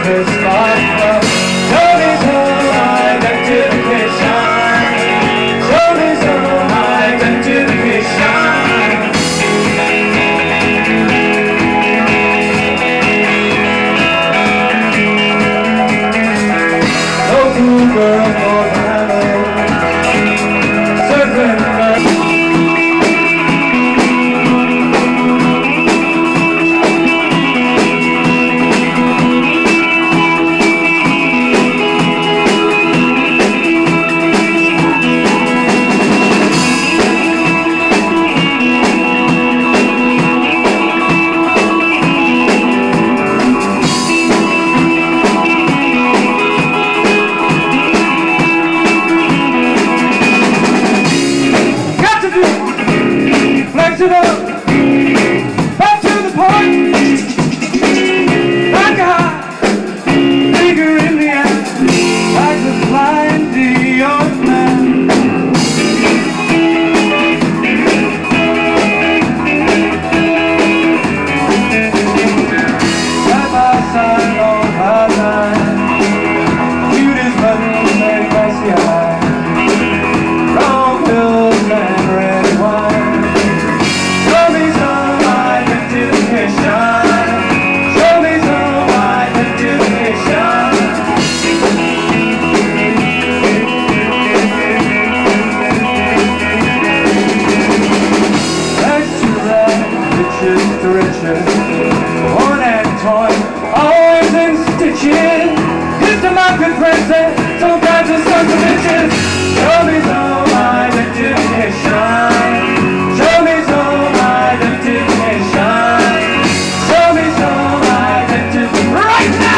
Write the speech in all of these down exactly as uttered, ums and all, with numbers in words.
secret spot. Show me some identification. Show me some identification. No two girls more violent. Circling flex it up, back to the point, like a high finger in the air, like the flying Dior man. Side by side on my line, cute as buttons and glassy eyes, wrong pills and red wine. Show me some identification. Show me some identification. Legs to right, riches to riches, worn and torn, always in stitches. Used to my good friends and some kinds of sons of bitches. Show me some identification. Show me some identification. Show me some identification right now.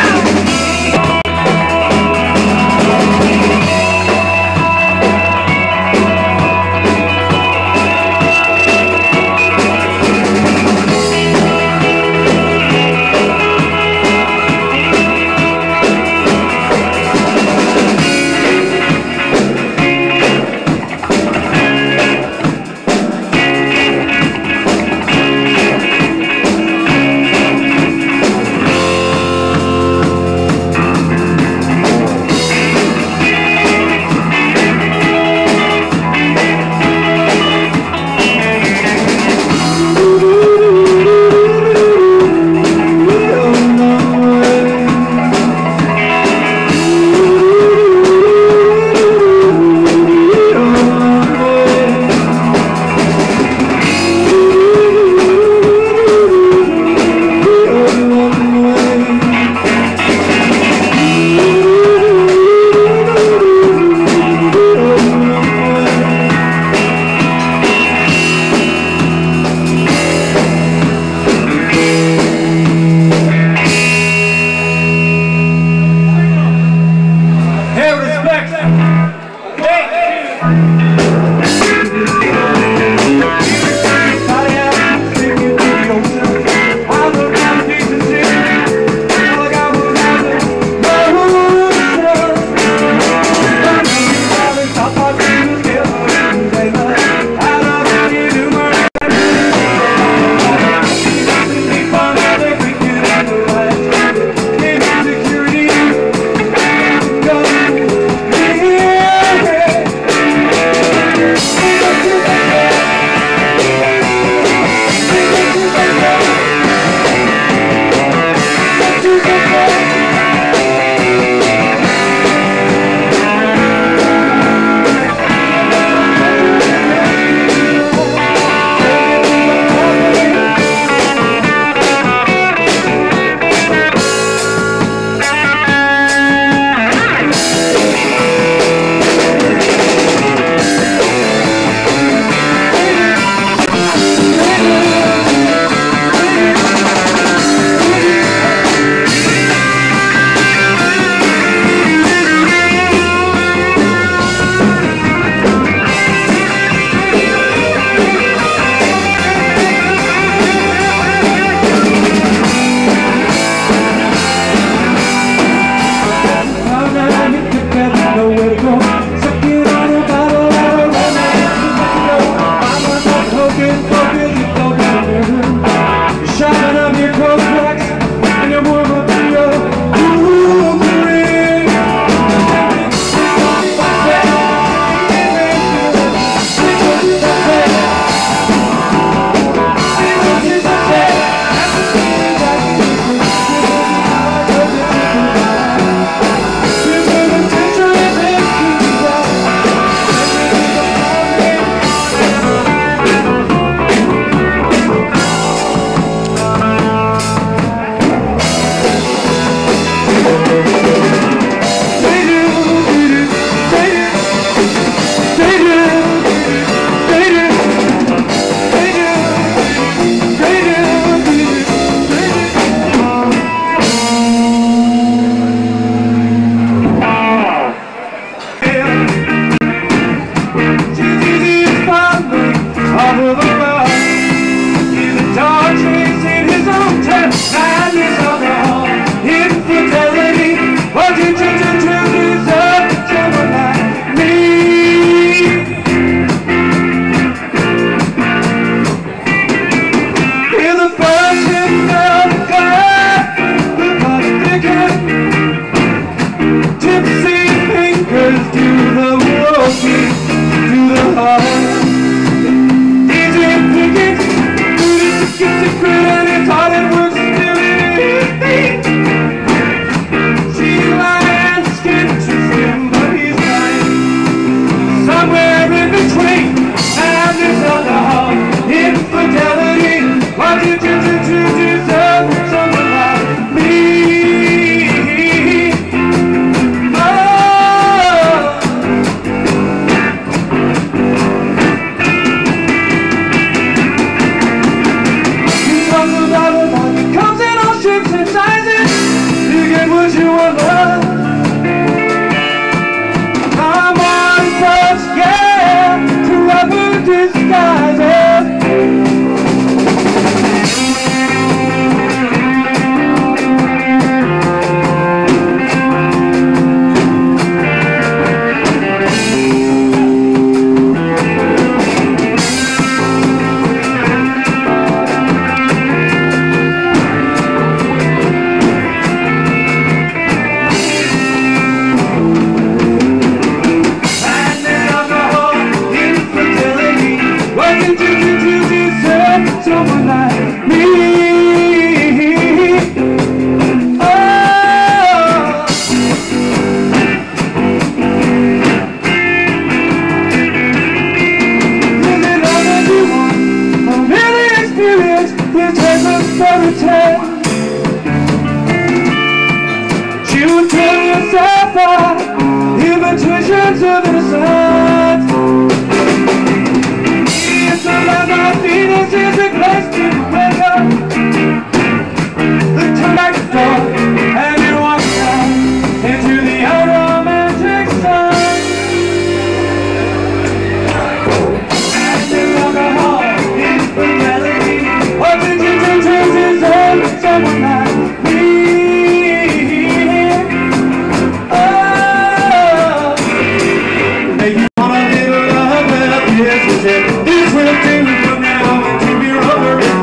sapphire, invitations of innocence. It's about my Venus is a place to wake up. Look to my door and you walk down into the unromantic sun. And the alcohol is the melody of the gentle chances of someone like me. Oh, hey, you want a little love? Well, yes, we said this will do from now until we're over.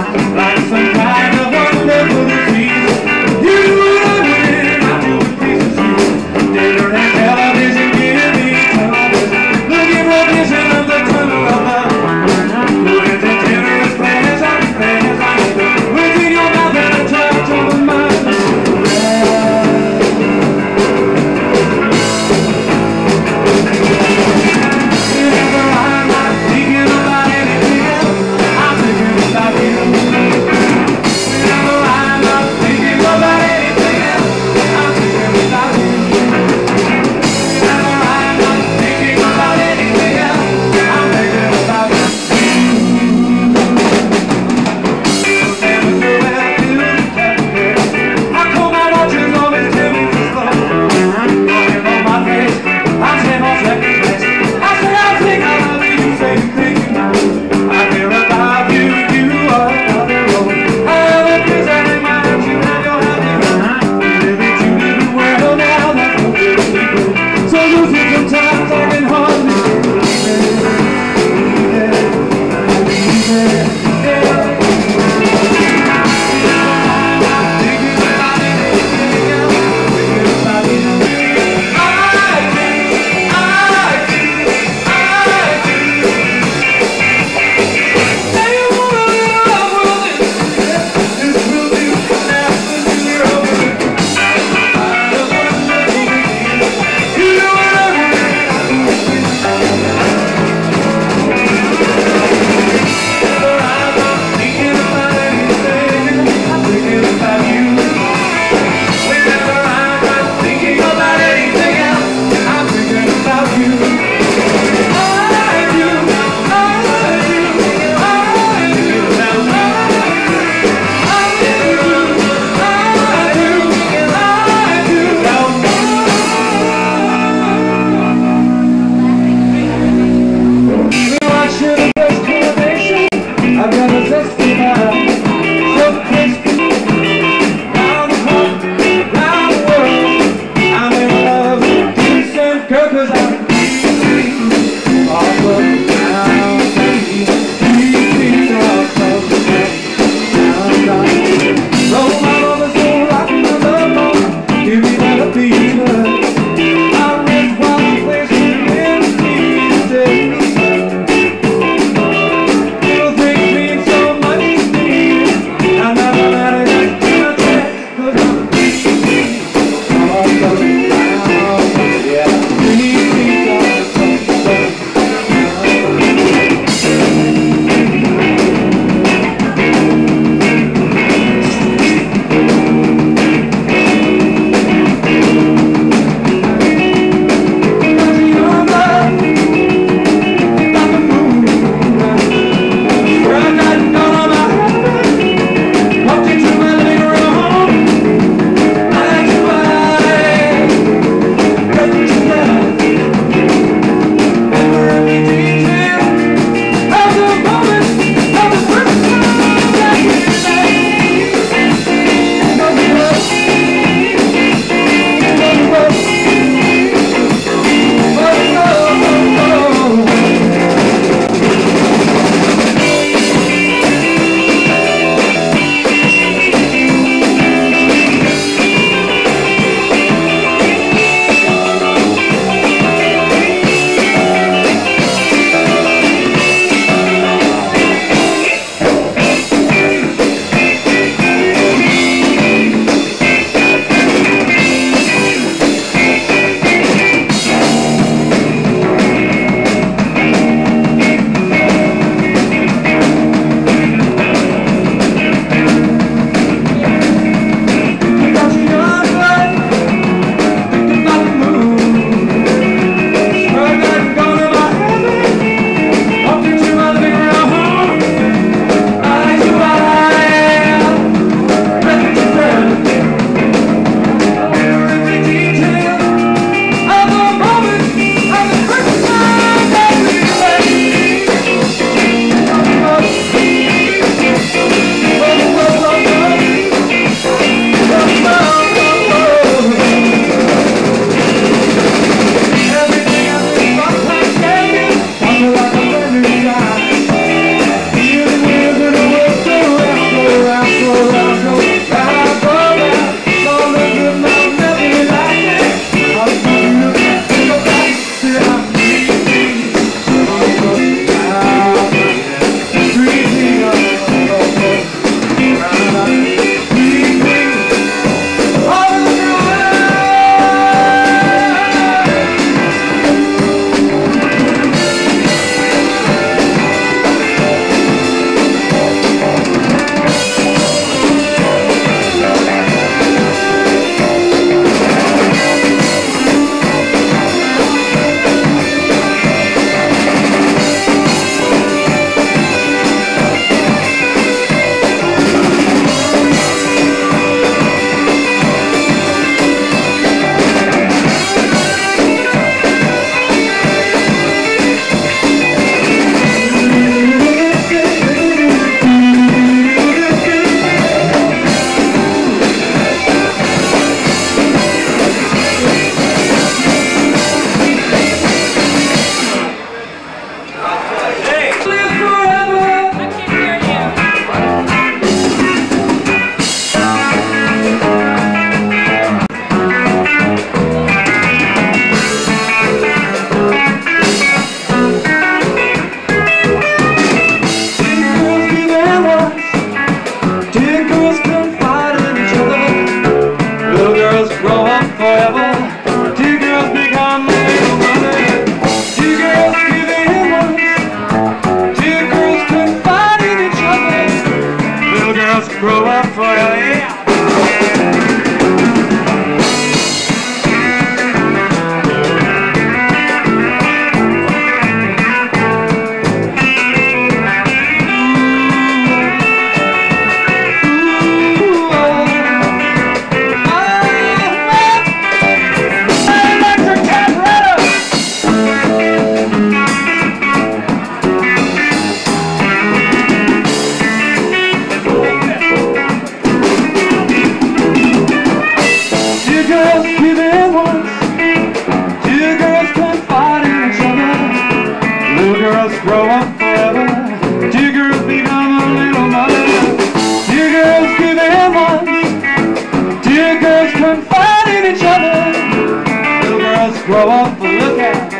go off and look at.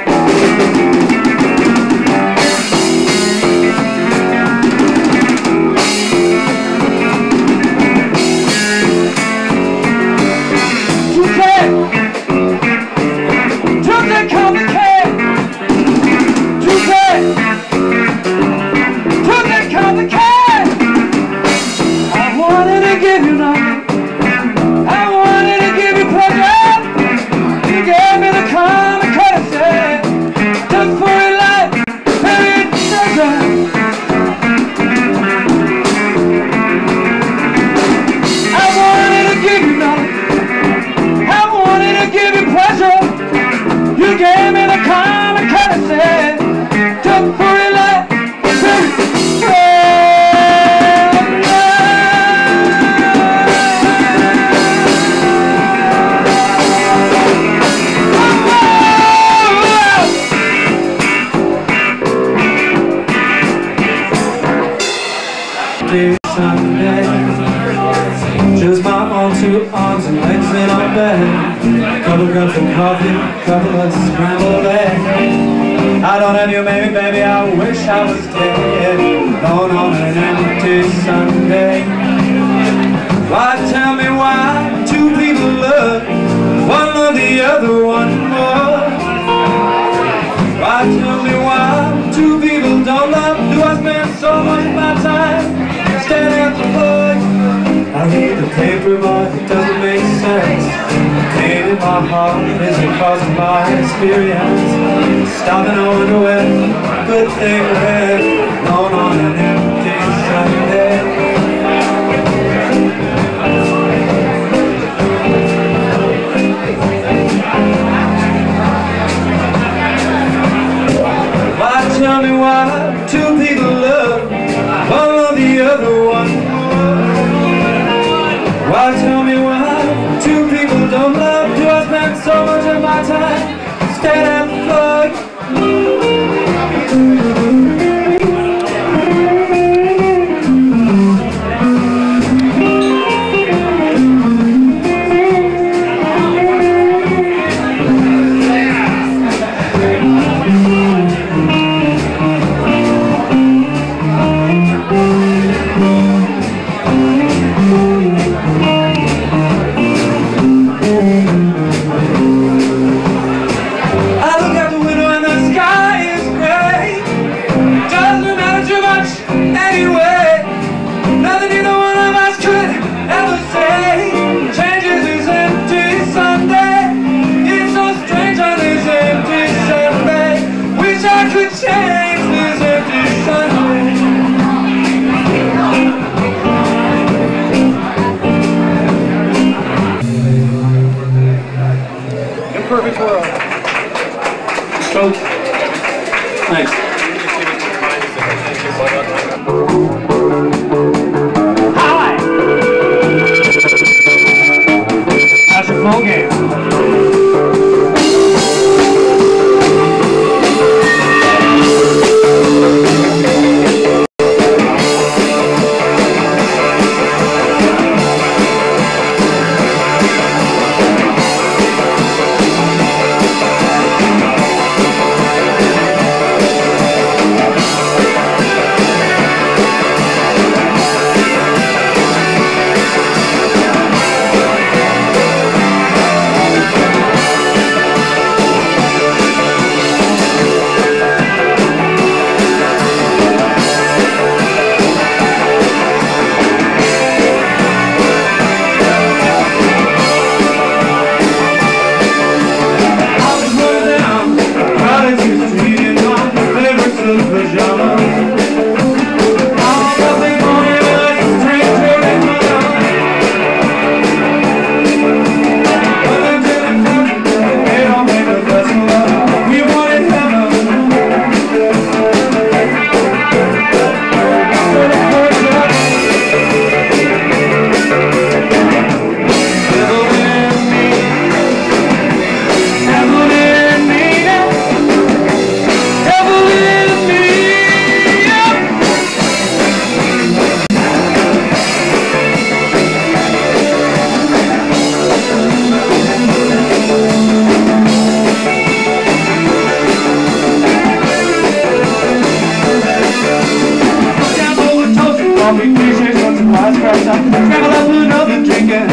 Sunday, just my own two arms and legs in our bed. Couple cups of coffee, couple of scrambled eggs. I don't have you, maybe, baby, I wish I was dead. Alone on an empty Sunday. Why, tell me why two people love one or the other one more? Why, tell me why two people don't love? Do I spend so much of my time staring at the plug? I read the paper, but it doesn't make sense. The pain in my heart is because of my experience. Stop and I wonder where good thing went. Alone on an empty Sunday. Why, tell me why two people love one or the other one more? Why, tell me why two people don't love? Do I spend so much of my time staring at the plug? Perfect world. Coach. Thanks. Hi! How's your phone game? scramble up another drink and